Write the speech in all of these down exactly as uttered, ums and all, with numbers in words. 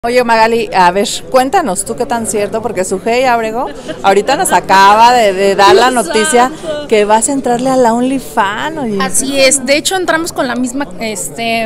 Oye Magali, a ver, cuéntanos tú qué tan cierto, porque Sujei Abrego ahorita nos acaba de, de dar la noticia que vas a entrarle a la OnlyFans. Oye. Así es, de hecho entramos con la misma este,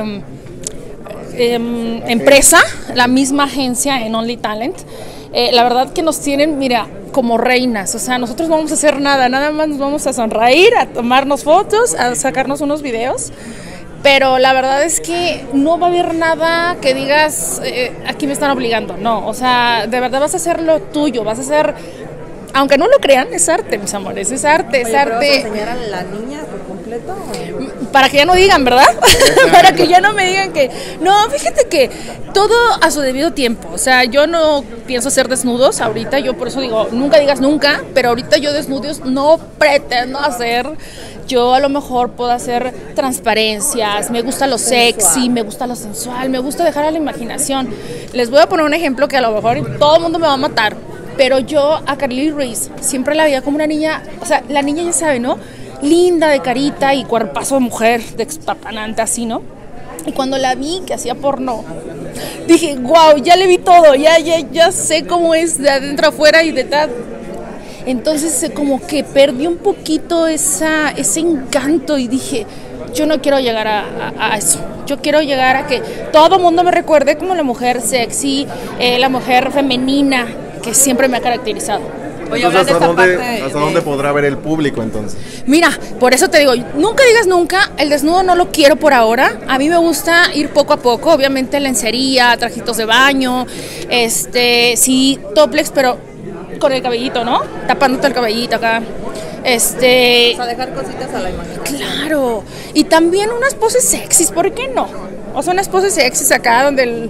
eh, empresa, la misma agencia en Only Talent. Eh, la verdad que nos tienen, mira, como reinas, o sea, nosotros no vamos a hacer nada, nada más nos vamos a sonreír, a tomarnos fotos, a sacarnos unos videos. Pero la verdad es que no va a haber nada que digas, eh, aquí me están obligando, no, o sea, de verdad vas a hacer lo tuyo, vas a hacer, aunque no lo crean, es arte, mis amores, es arte, es Oye, arte. ¿pero vas a enseñar a la niña por completo? ¿O? Para que ya no digan, ¿verdad? Para que ya no me digan que, no, fíjate que todo a su debido tiempo, o sea, yo no pienso hacer desnudos ahorita, yo por eso digo, nunca digas nunca, pero ahorita yo desnudos no pretendo hacer. Yo a lo mejor puedo hacer transparencias, me gusta lo sexy, me gusta lo sensual, me gusta dejar a la imaginación. Les voy a poner un ejemplo que a lo mejor todo el mundo me va a matar, pero yo a Karely Ruiz siempre la veía como una niña, o sea, la niña ya sabe, ¿no? Linda de carita y cuerpazo de mujer, de expapanante así, ¿no? Y cuando la vi que hacía porno, dije, wow, ya le vi todo, ya, ya, ya sé cómo es de adentro afuera y detrás. Entonces como que perdí un poquito esa, ese encanto y dije, yo no quiero llegar a, a, a eso. Yo quiero llegar a que todo el mundo me recuerde como la mujer sexy, eh, la mujer femenina, que siempre me ha caracterizado. Oye, entonces, ¿hasta, dónde, parte ¿hasta de... dónde podrá ver el público entonces? Mira, por eso te digo, nunca digas nunca, el desnudo no lo quiero por ahora. A mí me gusta ir poco a poco, obviamente lencería, trajitos de baño, este, sí, topless, pero con el cabellito, ¿no? Tapándote el cabellito acá. Este... O sea, dejar cositas a la imaginación. Claro. Y también unas poses sexys, ¿por qué no? O sea, unas poses sexys acá donde el,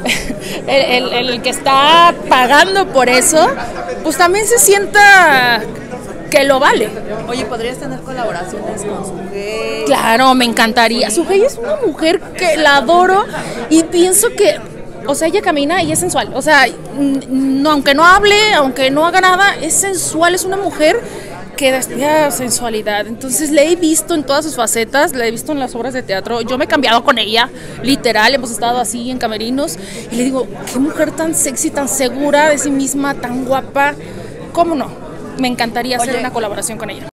el, el, el que está pagando por eso, pues también se sienta que lo vale. Oye, ¿podrías tener colaboraciones con Sujei? Claro, me encantaría. Sujei es una mujer que la adoro y pienso que, o sea, ella camina y es sensual. O sea, no, aunque no hable, aunque no haga nada, es sensual, es una mujer que despierta sensualidad. Entonces la he visto en todas sus facetas, la he visto en las obras de teatro. Yo me he cambiado con ella, literal, hemos estado así en camerinos. Y le digo, qué mujer tan sexy, tan segura de sí misma, tan guapa. ¿Cómo no? Me encantaría hacer Oye, una colaboración con ella.